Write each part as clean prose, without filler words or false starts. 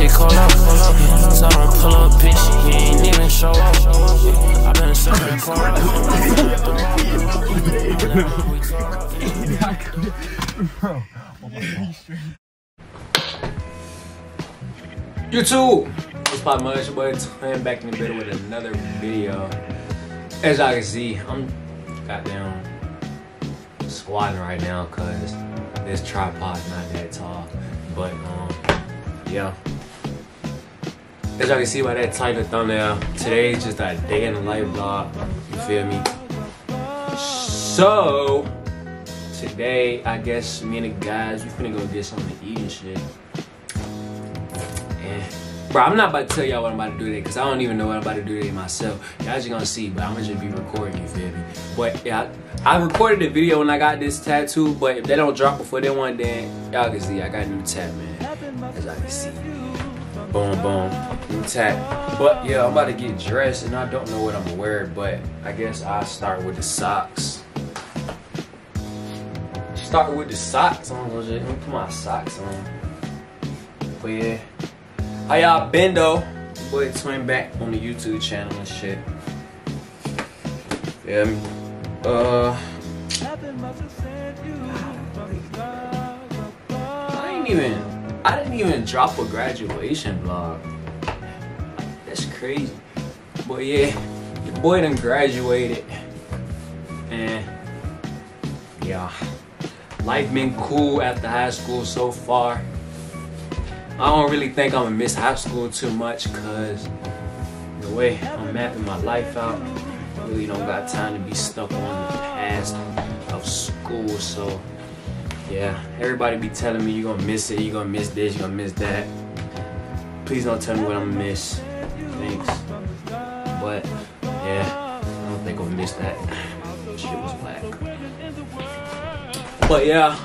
shit call up. Tell him pull up, bitch. He ain't even show up. I been serving car. YouTube, what's poppin', man? It's your boy Twin back in the middle with another video. As y'all can see, I'm goddamn squatting right now because this tripod's not that tall. But yeah. As y'all can see by that title thumbnail, today's just a day in the life vlog. You feel me? So today, I guess me and the guys, we finna go get something to eat and shit. Bro, I'm not about to tell y'all what I'm about to do today because I don't even know what I'm about to do today myself. Y'all just gonna see, but I'm gonna just be recording, you feel me? But yeah, I recorded the video when I got this tattoo, but if they don't drop before that one, then y'all can see I got a new tat, man. As y'all can see. Boom, boom, new tat. But yeah, I'm about to get dressed and I don't know what I'm gonna wear, but I guess I'll start with the socks. Start with the socks on, let me put my socks on. But yeah. How y'all been though? Boy Twin back on the YouTube channel and shit. Yeah, I didn't even drop a graduation vlog. That's crazy. But yeah, your boy done graduated. And yeah, life been cool after high school so far. I don't really think I'm gonna miss high school too much because the way I'm mapping my life out, I really don't got time to be stuck on the past of school. So yeah, everybody be telling me you're gonna miss it, you're gonna miss this, you're gonna miss that. Please don't tell me what I'm gonna miss. Thanks. But yeah, I don't think I'll miss that. Shit was black. But yeah,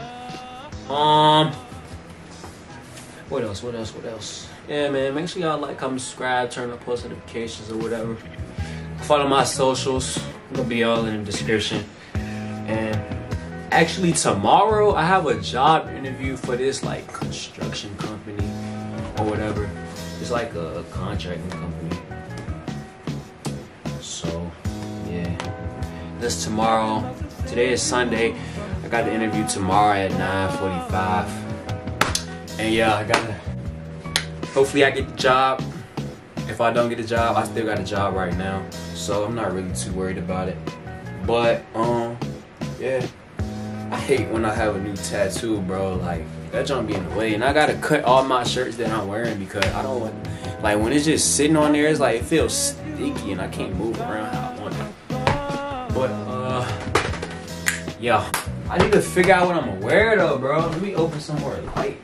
what else? Yeah, man, make sure y'all like, comment, subscribe, turn on post notifications or whatever. Follow my socials. It'll be all in the description. And actually tomorrow I have a job interview for this like construction company or whatever. It's like a contracting company. So yeah, that's tomorrow. Today is Sunday. I got the interview tomorrow at 9:45. And yeah, I gotta, hopefully I get the job. If I don't get the job, I still got a job right now. So I'm not really too worried about it. But, yeah. I hate when I have a new tattoo, bro. Like, that junk be in the way. And I gotta cut all my shirts that I'm wearing because I don't want, like when it's just sitting on there, it's like, it feels sticky and I can't move around how I want it. But, yeah. I need to figure out what I'm gonna wear though, bro. Let me open somewhere light.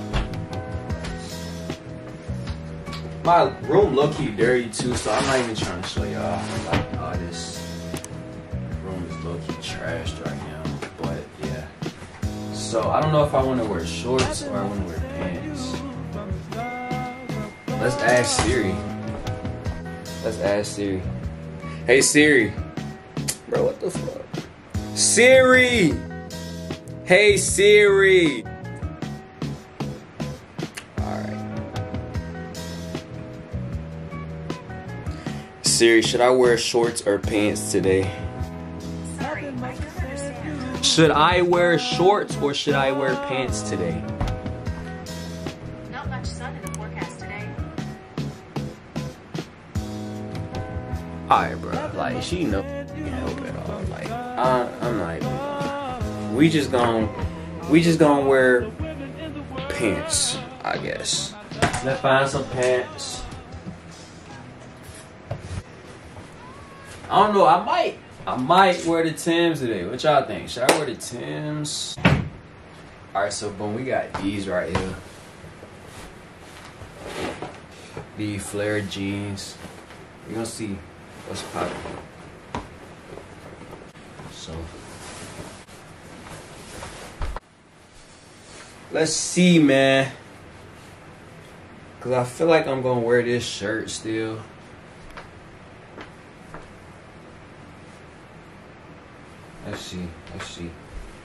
My room low-key dirty too, so I'm not even trying to show y'all. Like, oh, this room is low-key trashed right now. But yeah. So I don't know if I want to wear shorts or I want to wear pants. Let's ask Siri. Hey Siri. Bro, what the fuck? Siri! Hey Siri! Siri, should I wear shorts or pants today? Sorry, I don't understand. Should I wear shorts or should I wear pants today? Not much sun in the forecast today. Alright, bro. Like, she know can help at all. Like, I'm not even gonna. We just gonna wear pants, I guess. Let's find some pants. I don't know, I might wear the Timbs today. What y'all think? Should I wear the Timbs? Alright, so boom, we got these right here. The flare jeans. We're gonna see what's poppin'. So let's see, man. Cause I feel like I'm gonna wear this shirt still. Let's see.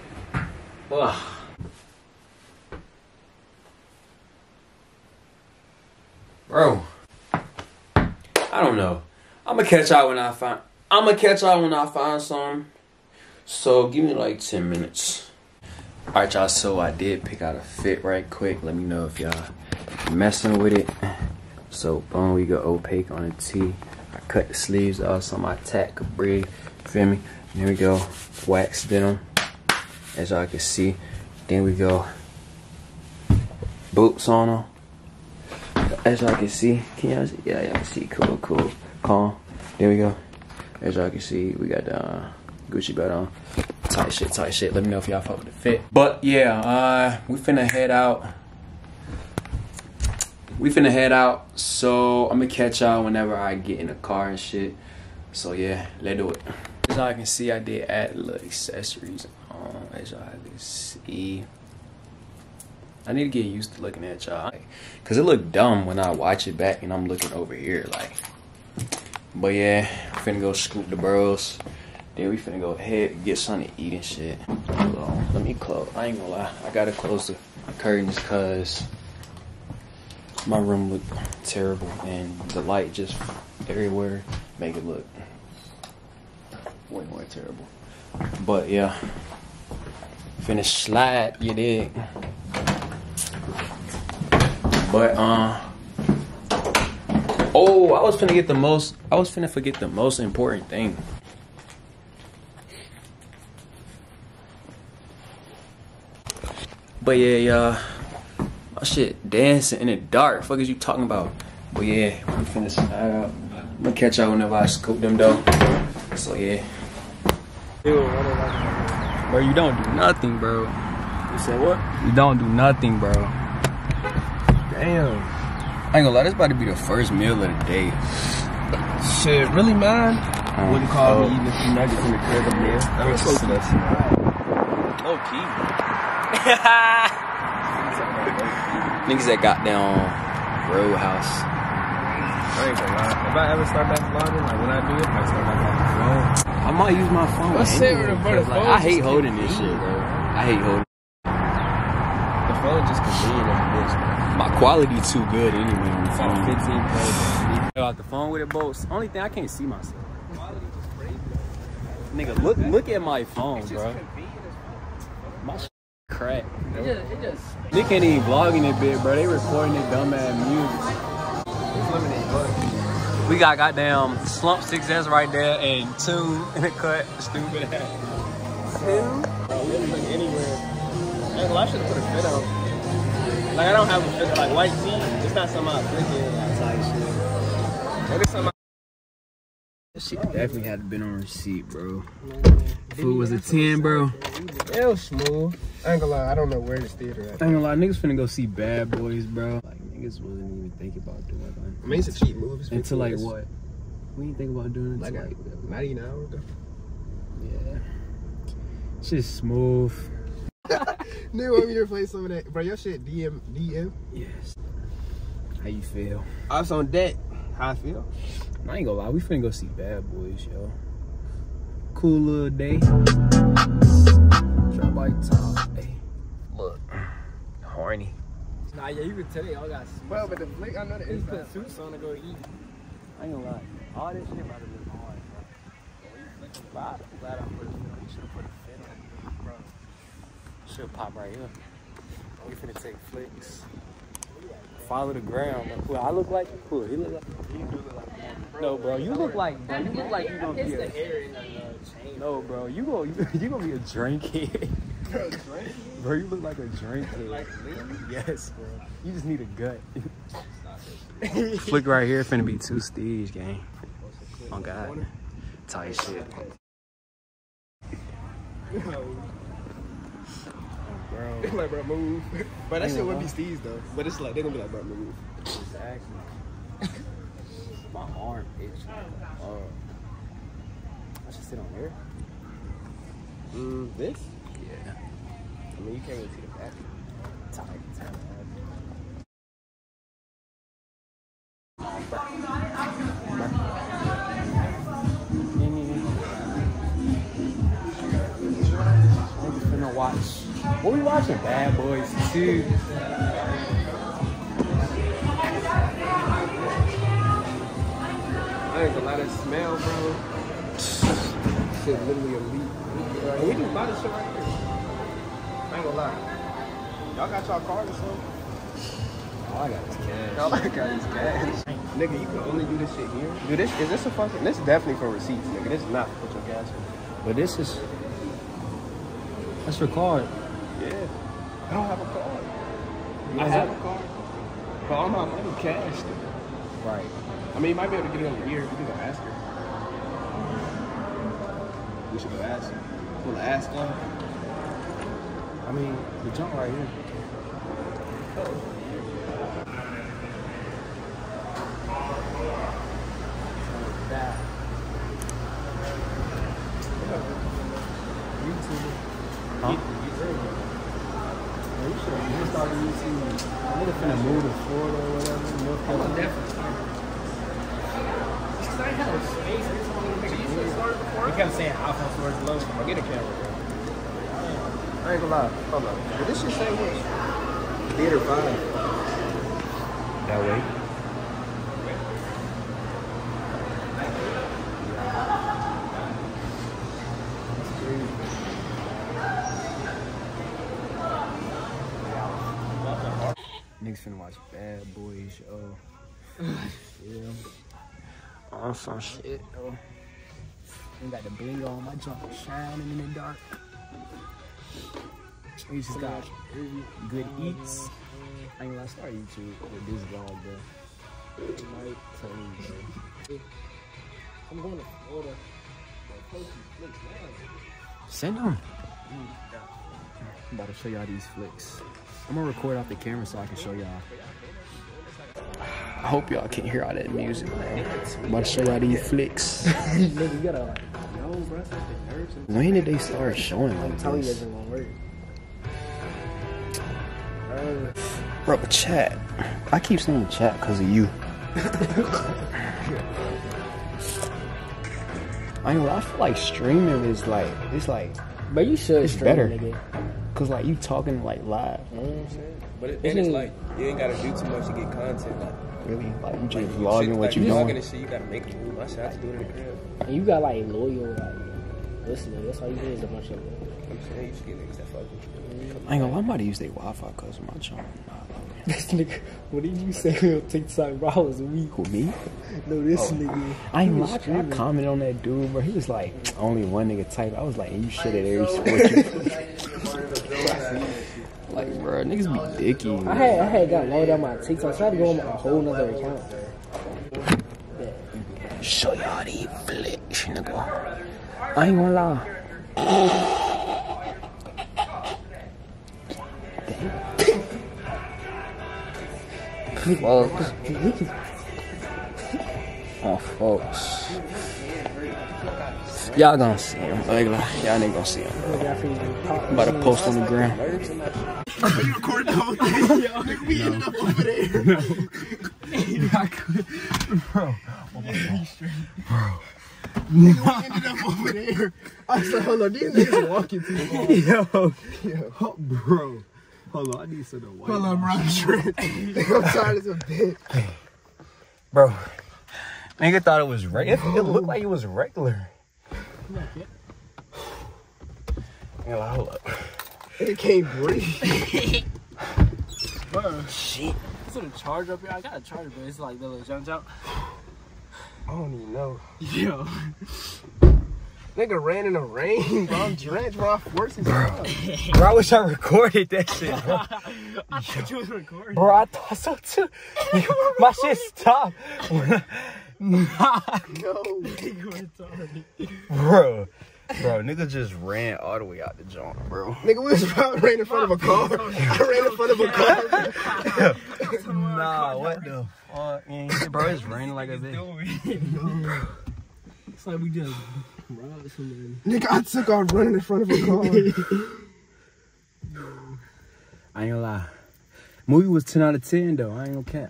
Ugh. I don't know. I'ma catch y'all when I find some. So give me like 10 minutes. Alright, y'all, so I did pick out a fit right quick. Let me know if y'all messing with it. So boom, we got opaque on the tee. I cut the sleeves off, so my tack Capri, feel me? And then we go wax denim, as y'all can see. Then we go boots on them, as y'all can see. Can y'all see? Yeah, y'all can see. Cool, calm. There we go. As y'all can see, we got the Gucci belt on. Tight shit. Let me know if y'all fuck with the fit. But yeah, we finna head out. So I'm gonna catch y'all whenever I get in the car and shit. So yeah, let's do it. As y'all can see, I did add little accessories on. As y'all can see, I need to get used to looking at y'all, cause it look dumb when I watch it back and I'm looking over here like. But yeah, finna go scoop the burrows. Then we finna go ahead and get something to eat and shit. Hold on, let me close. I ain't gonna lie, I gotta close the curtains cause my room look terrible and the light just everywhere make it look way more terrible. But yeah, finna slide, you dig? But oh, I was finna forget the most important thing. But yeah, y'all, my shit dancing in the dark. Fuck is you talking about? But yeah, we finna slide out. I'm gonna catch y'all whenever I scoop them though. So yeah. Bro, you don't do nothing, bro. You said what? You don't do nothing, bro. Damn. I ain't gonna lie, this about to be the first meal of the day. Shit, really, man? Wouldn't call me eating a few nuggets in the crib a meal. That was so good. Low key. Niggas that got down Roadhouse. I ain't gonna lie. If I ever start back vlogging, like when I do it, I start back on the phone. I might use my phone. I hate holding this shit, bro. I hate holding. The phone just convenient as a bitch, man. My quality too good anyway on the It's phone. like 15 plays. Out the phone with it, bro. It's the only thing I can't see myself. Nigga, look at my phone, bro. My shit crack. They can't even vlog in it bit, bro. They recording their dumb ass music. It's limited, but We got goddamn Slump 6S right there and Tune in the cut. Stupid ass. Tune? We didn't look anywhere. Well, I should have put a fit on. Like, I don't have a fit, like, white tee. It's not something I click in, like, type shit. Maybe something This shit definitely had to been on receipt, bro. Food was a 10, bro. It was smooth. I ain't gonna lie, I don't know where this theater at. I ain't gonna lie, niggas finna go see Bad Boys, bro. Like, niggas wasn't even thinking about doing that. I mean, it's a cheap movie. It's Until like 15 what? We didn't think about doing it Like, until not even an hour ago. yeah. Shit's smooth. Nigga want me to play some of that. Bro, your shit DM? Yes. How you feel? I was on deck. How I feel? I ain't gonna lie, we finna go see Bad Boys, yo. Cool little day. Drop by top. Hey, look. Horny. Nah, yeah, you can tell y'all got well, but the flick, I know that it's put suits on to go eat. I ain't gonna lie. All this shit about to be hard, bro. I'm glad I put a fit on. You should've put a fit on, bro. Should pop right here. We finna take flicks. Follow the ground. Bro. I look like cool. He look like. You do look like. No, bro. You look like. Bro, you look like you gonna be a. No, bro. You gonna be a drink head. Bro, you look like a drink head. Like me? Yes, bro. You just need a gut. Flick right here finna be 2 stage, gang. Oh God. Tight shit. Bro. It's like, bro, move. But that shit would be Steve's though. But it's like, they're gonna be like, bro, move. Exactly. My arm itch. I should sit on here. This? Yeah. I mean, you can't even see the back. Tight. Finna watch. What we watching? Bad Boys 2. Nah, that smell, bro. Shit, literally elite. We just buy this shit right here. I ain't gonna lie. Y'all got y'all card or something? All I got is cash. All I got is cash. Nigga, you can only do this shit here. Dude, is this a fucking... This is definitely for receipts, nigga. This is not to put your gas in. But this is... That's your card. Yeah. I don't have a card. You I don't have have- a card. But all my money cash. Right. I mean, you might be able to get it over here. We can go ask her. We should go ask her. We'll ask her. I mean, the junk right here. That. YouTube. Huh? You should start YouTube. I'm finna move to Florida or whatever. North Carolina. He kept saying iPhone storage low. I'll get a camera. I ain't gonna lie. Hold on. Did this shit say what? Theater 5. That way. Niggas finna watch Bad Boys, yeah. On some shit, though. Ain't got the bling on, my junk shining in the dark. We just got good eats. I ain't gonna start YouTube with this vlog, bro. Might tell you, bro. I'm going to Florida. Send them. I'm about to show y'all these flicks. I'm gonna record off the camera so I can show y'all. I hope y'all can hear all that music, man. I'm about to show y'all these flicks. Nigga, you gotta like, no, bro. When did they start showing like Tell you this? it's gonna work. Bro, chat. I keep saying chat because of you. I ain't gonna lie, I feel like streaming is like, it's like, But you should it's stream, better. nigga. Cause like you talking like live. You know what I'm saying? But it's like, you ain't gotta do too much to get content. Like, Really? Like you just shit, vlogging what like, you vlogging doing. and shit, you gotta make it move. I should have to do it in the crib. And you got like loyal, like listeners. That's all you need is a bunch of them. I'm saying, you should get niggas that fuck with you. I ain't gonna lie, I'm about to use their Wi-Fi cause of my channel. This nigga, what did you say on TikTok, bro? I was weak. Who, me? No, this nigga. I ain't he gonna was lie, I streaming. commented on that dude, bro. He was like, only one nigga type. I was like, you shit at every sport you play. Like, bro, niggas be dicky. I had got loaded on my TikTok, so I had to go on a whole nother account, bro. Show y'all these flicks, nigga. I ain't gonna lie. Folks. Oh, folks. Y'all gonna see him. Like, y'all ain't gonna see him. I'm about to post on the gram. You recording the whole thing? Yo, nigga, we ended up over there. Bro. Nigga, we ended up over there. I said, hold on, these niggas walking too far. Yo, bro. Hold on, I need some of the white. Hold on, bro. I'm tired as a bitch. Bro. Nigga thought it was regular. It looked like it was regular. Yeah, hold up. It can't breathe. Bro, shit. Is it a charger up here? I got a charger, but it's like the little jump. I don't even know. Yo. Nigga ran in the rain, bro. I'm drenched, bro. I'm forcing Bro, I wish I recorded that shit, bro. I thought you was recording. Bro, I thought so too. My shit stopped. No. Bro, nigga just ran all the way out the joint, bro. Nigga, we was ran in front of a car. I ran in front of a car. Nah, what the fuck, man? Bro, it's raining like a bitch. It's like we just robbed somebody. Nigga, I took off running in front of a car. I ain't gonna lie. Movie was 10 out of 10 though. I ain't gonna cap.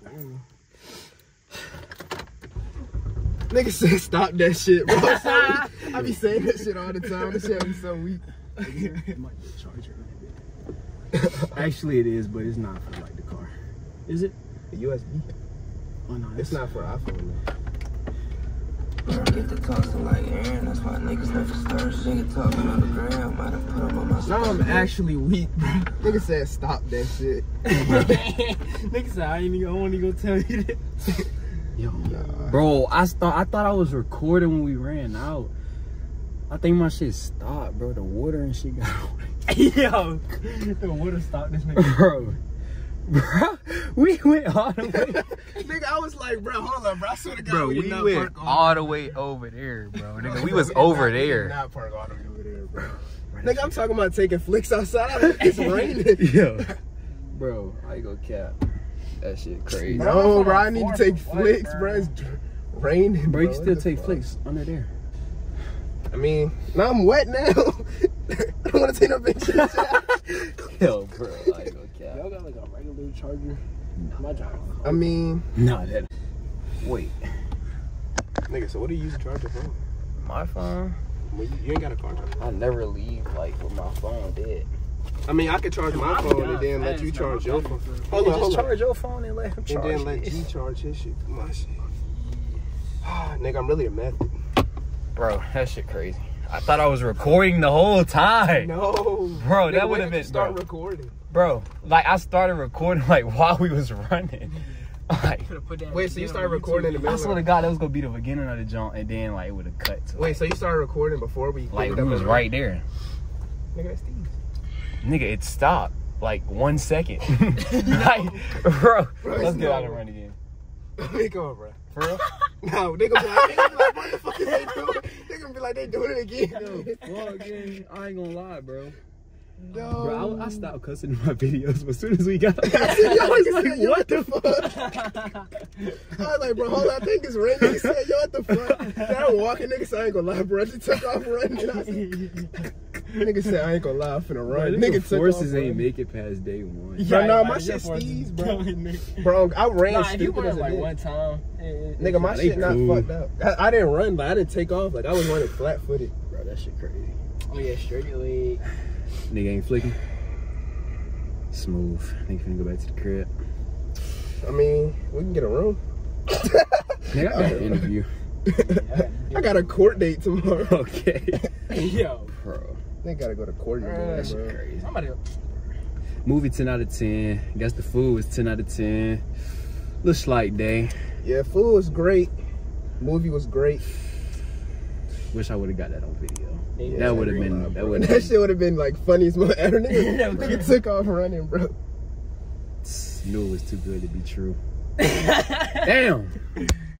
Nigga said stop that shit, bro. I be saying that shit all the time. This shit be so weak. It might be a charger. Actually, it is, but it's not for like the car. Is it? The USB. Oh no, It's not for iPhone though. Get the tossing like Aaron, that's why niggas never start. Nigga talking on the ground, might have put him on my Now I'm actually weak, bro. Nigga said stop that shit. Nigga said I want to go tell you that. Yo, bro, I thought I was recording when we ran out. I think my shit stopped, bro. The water and shit got away. Yo, the water stopped this nigga. Bro, we went all the way. Nigga, I was like, bro, hold up, bro. I swear to God, Bro, we went all the way over there, bro. Nigga, we was over We did there. not park all the way over there, bro. Nigga, I'm talking about taking flicks outside. It's raining. Yo, bro, I go cap. That shit crazy. No, bro, I need to take flicks, bro. It's raining. Bro, you can still take flicks under there. I mean, now I'm wet now. I don't want to take no pictures. Yo, bro, I go cap. Y'all got like a regular charger? My charger. I mean, Nah, that. Wait. nigga, so what do you use to charge your phone? My phone? Well, you ain't got a car charger. I never leave like with my phone dead. I mean, I could charge my phone and then let you charge your phone. Hold on, Just hold on. charge your phone and let him And charge then let his. G charge his shit. My shit. Nigga, I'm really a method. Bro, that shit crazy. I thought I was recording the whole time. No. Bro, Nigga, that would when have did you been, start bro. recording. Bro, like I started recording like while we was running. Like, Wait, so you started recording in the I middle swear to of God, that was gonna be the beginning of the jump, and then like it would have cut to Wait, so you started recording before we like picked we up was the- right there. Nigga, that's Steve. Nigga, it stopped like 1 second. Like, bro, let's get out and run again. They go, bro. For real? No, they gonna be like, what the fuck is they doing? They gonna be like, they doing it again. Well, again, I ain't gonna lie, bro. No. Bro, I stopped cussing in my videos, but as soon as we got I said, yo, nigga said, yo, what the fuck? I was like, bro, hold on, I think it's raining. He said, yo, what the fuck? Then I'm walking, nigga said, I ain't gonna lie, bro. She took off running. I said, nigga said, I ain't gonna lie, I'm finna run. Bro, Nigga took forces off ain't running. make it past day one. Bro, no, my shit Steve's, bro. Bro, I ran stupid as a bitch. time. Nigga, my They shit cool. not fucked up. I didn't run, but I didn't take off. Like, I was running flat-footed. Bro, that shit crazy. Oh yeah, straight your leg. Nigga ain't flicking. Smooth. Nigga finna go back to the crib. I mean, we can get a room. Nigga, I got an interview. I got a court date tomorrow. Okay. Yo, Bro, They gotta go to court tomorrow, that shit bro. crazy. somebody. Movie 10 out of 10. Guess the food was 10 out of 10. Little slight day. Yeah, food was great. Movie was great. Wish I would have got that on video. Yeah, That would have been. That would That have. shit would have been like funny as much. Nigga took off running, bro. Knew it was too good to be true. Damn.